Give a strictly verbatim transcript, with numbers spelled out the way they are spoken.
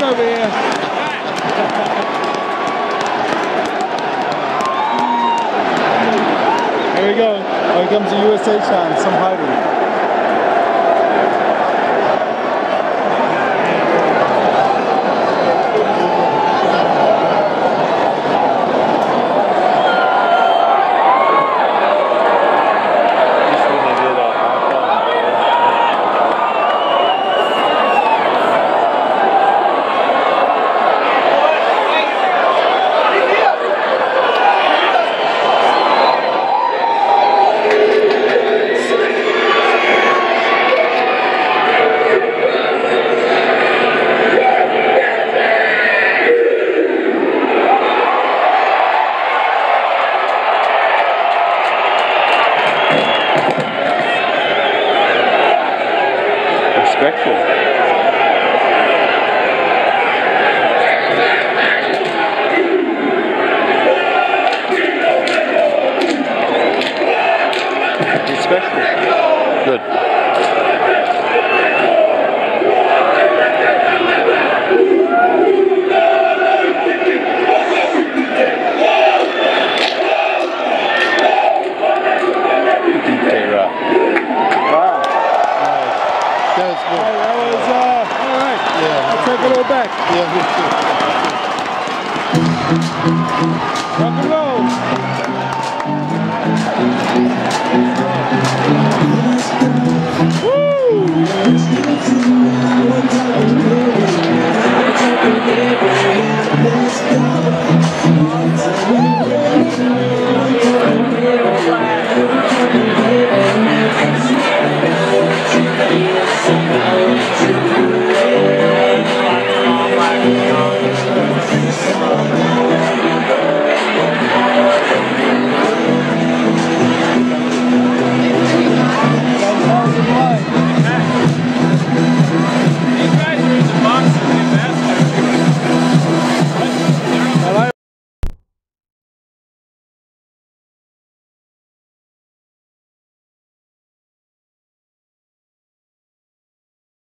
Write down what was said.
over here. Here we go. Here comes the U S A shine, some hiding. Respectful. Respectful. Good. Take a little back. Yeah, me too. Rock and roll. Woo!